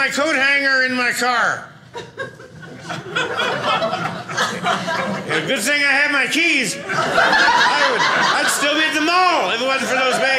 my coat hanger in my car. Yeah, good thing I have my keys. I'd still be at the mall if it wasn't for those bags.